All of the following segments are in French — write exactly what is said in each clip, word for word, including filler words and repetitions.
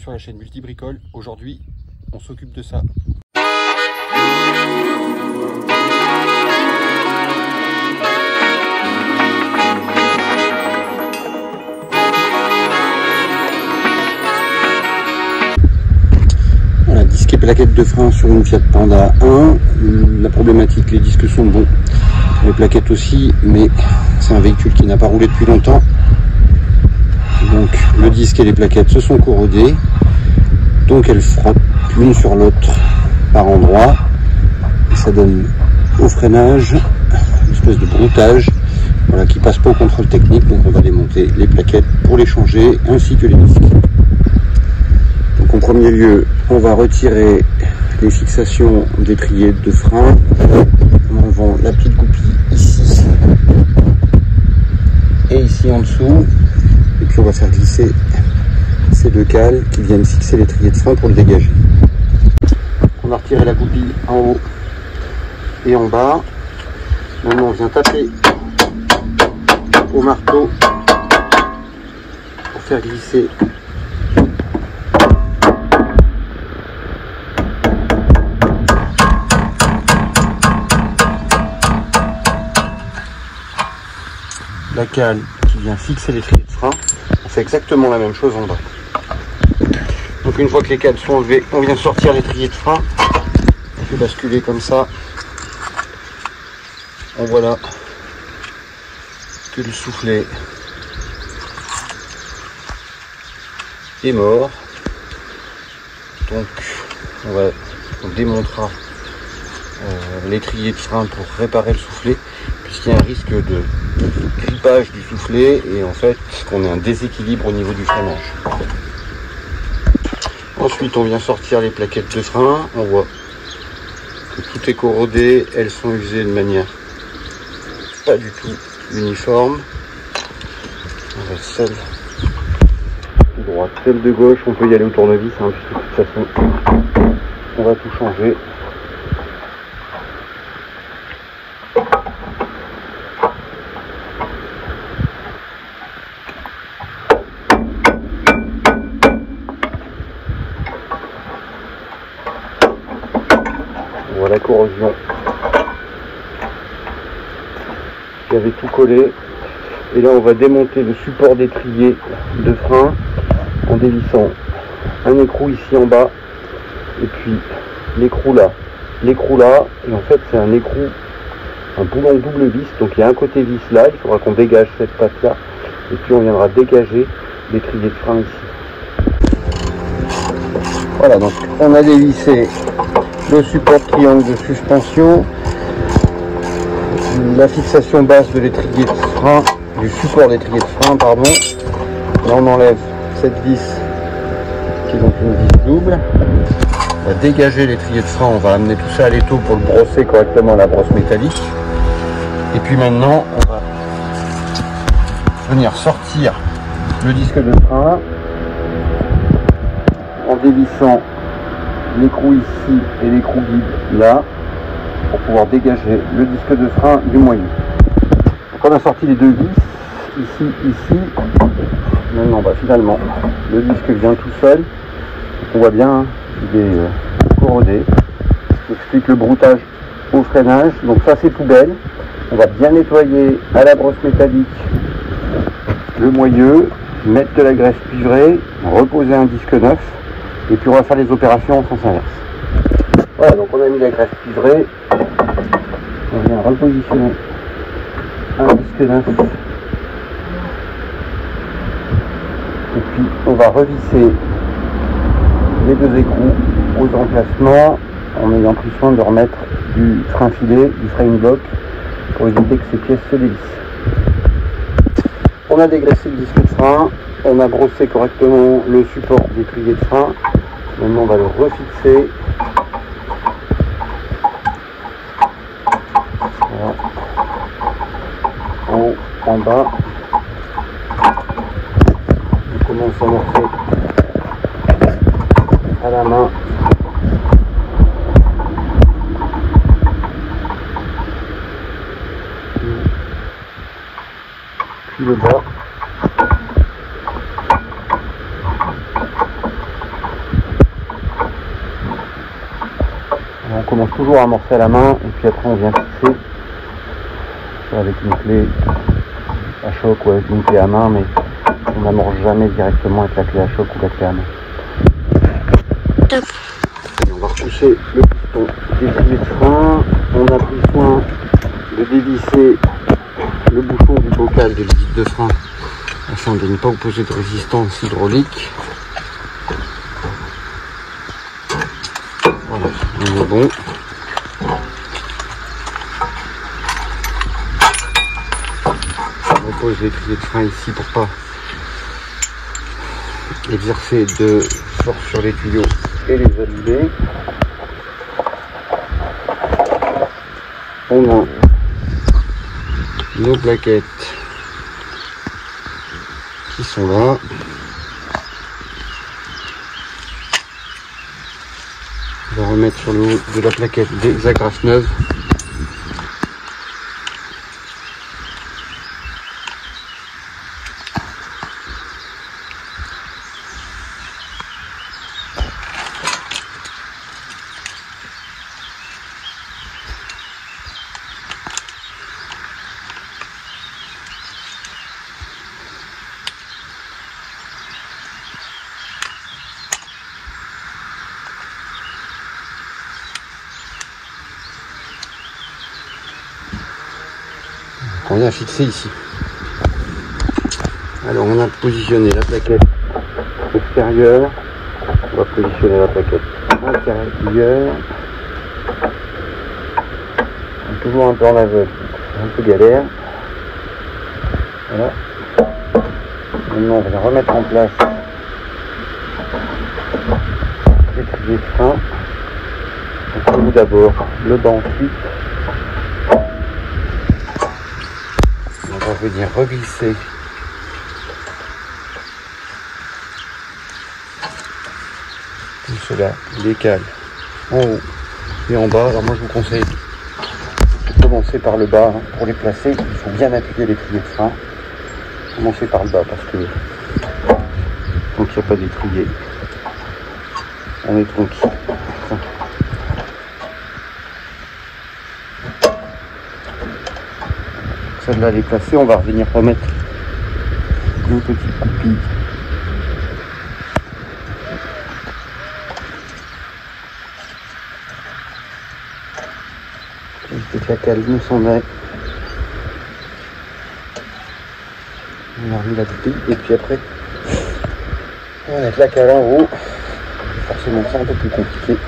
sur la chaîne Multibricole. Aujourd'hui, on s'occupe de ça. Voilà, disque et plaquettes de frein sur une Fiat Panda un. La problématique, les disques sont bons, les plaquettes aussi, mais c'est un véhicule qui n'a pas roulé depuis longtemps. Donc le disque et les plaquettes se sont corrodés, donc elles frottent l'une sur l'autre par endroits, et ça donne au freinage une espèce de broutage, voilà, qui passe pas au contrôle technique. Donc on va démonter les plaquettes pour les changer, ainsi que les disques. Donc en premier lieu, on va retirer les fixations d'étrier de frein en enlevant la petite goupille ici et ici en dessous. Et puis on va faire glisser ces deux cales qui viennent fixer l'étrier de frein pour le dégager. On a retiré la goupille en haut et en bas. Maintenant on vient taper au marteau pour faire glisser la cale qui vient fixer l'étrier de frein. On fait exactement la même chose en bas. Donc une fois que les cales sont enlevées, on vient sortir l'étrier de frein. On fait basculer comme ça. On voit là que le soufflet est mort. Donc on, va, on démontera euh, l'étrier de frein pour réparer le soufflet, puisqu'il y a un risque de grippage du soufflet et en fait qu'on ait un déséquilibre au niveau du freinage. Ensuite on vient sortir les plaquettes de frein. On voit que tout est corrodé, elles sont usées de manière pas du tout uniforme. On va celle de droite, celle de gauche, on peut y aller au tournevis, hein, puisque de toute façon on va tout changer. La corrosion qui avait tout collé, et là on va démonter le support d'étrier de frein en dévissant un écrou ici en bas et puis l'écrou là, l'écrou là, et en fait c'est un écrou, un boulon double vis, donc il y a un côté vis là, il faudra qu'on dégage cette patte là et puis on viendra dégager l'étrier de frein ici. Voilà, donc on a dévissé le support triangle de suspension, la fixation basse de l'étrier de frein, du support d'étrier de frein, pardon. Là on enlève cette vis qui est donc une vis double. On va dégager l'étrier de frein, on va amener tout ça à l'étau pour le brosser correctement à la brosse métallique. Et puis maintenant on va venir sortir le disque de frein en dévissant l'écrou ici et l'écrou guide là pour pouvoir dégager le disque de frein du moyeu. Donc on a sorti les deux vis ici, ici. Maintenant bah, finalement le disque vient tout seul. Donc, on voit bien qu'il est euh, corrodé. J'explique le broutage au freinage. Donc ça c'est poubelle. On va bien nettoyer à la brosse métallique le moyeu, mettre de la graisse cuivrée, reposer un disque neuf. Et puis on va faire les opérations en sens inverse. Voilà, donc on a mis la graisse cuivrée. On vient repositionner un disque neuf. Et puis on va revisser les deux écrous aux emplacements en ayant pris soin de remettre du frein filet, du frame block pour éviter que ces pièces se dévissent. On a dégraissé le disque de frein, on a brossé correctement le support d'étrier de frein. Maintenant on va le refixer. Voilà. En haut, en bas. On commence à amorcer à la main. Puis le bas. Alors, on commence toujours à amorcer à la main et puis après on vient fixer avec une clé à choc ou avec une clé à main, mais on n'amorce jamais directement avec la clé à choc ou la clé à main. Top. Et on va repousser le piston d'étrier de frein. On a pris soin de dévisser le bouchon du bocal de liquide de frein afin de ne pas opposer de résistance hydraulique. Voilà, on est bon. On repose l'étrier de frein ici pour pas exercer de force sur les tuyaux et les allumer. On a nos plaquettes qui sont là. On va remettre sur le haut de la plaquette des agrafes neuves. On a fixé ici. Alors on a positionné la plaquette extérieure, on va positionner la plaquette intérieure. On est toujours un peu en aveugle, un peu galère. Voilà. Maintenant on va remettre en place l'étrier de frein. Donc, le bout d'abord, le bas ensuite. On va venir reglisser tout cela, décale en haut et en bas. Alors moi je vous conseille de commencer par le bas, hein. Pour les placer, il faut bien appuyer l'étrier de frein. Commencez par le bas parce que donc il n'y a pas d'étrier, on est tranquille. Celle-là elle est placée, on va revenir remettre une petite coupille. Que la cale nous s'en aille. On a remis la coupille et puis après on va mettre la cale en haut. Forcément c'est un peu plus compliqué.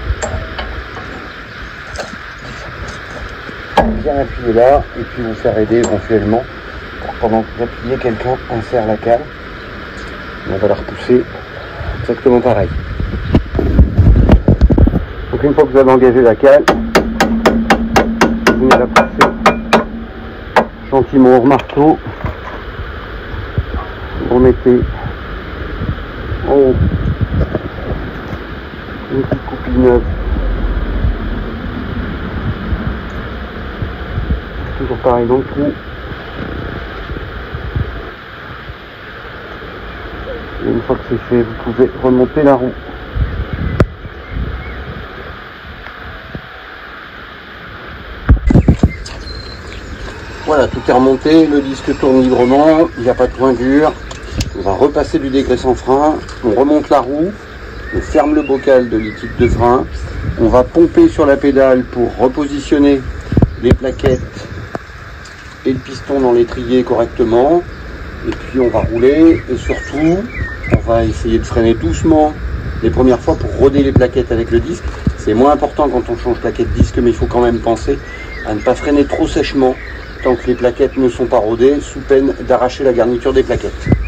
Bien appuyer là et puis vous faire aider éventuellement pour pendant que vous appuyez quelqu'un insère la cale et on va la repousser exactement pareil. Donc une fois que vous avez engagé la cale, vous venez la pousser gentiment au marteau, vous remettez en haut une petite coupille neuve. Toujours pareil dans le trou. Et une fois que c'est fait, vous pouvez remonter la roue. Voilà, tout est remonté, le disque tourne librement, il n'y a pas de point dur. On va repasser du dégraissant frein, on remonte la roue, on ferme le bocal de liquide de frein, on va pomper sur la pédale pour repositionner les plaquettes et le piston dans l'étrier correctement, et puis on va rouler et surtout on va essayer de freiner doucement les premières fois pour roder les plaquettes avec le disque. C'est moins important quand on change plaquette disque, mais il faut quand même penser à ne pas freiner trop sèchement tant que les plaquettes ne sont pas rodées, sous peine d'arracher la garniture des plaquettes.